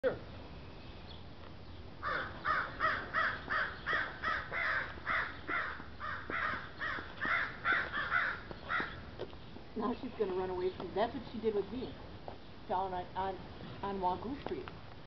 Here. Now she's going to run away from. That's what she did with me down on Wagoo Street.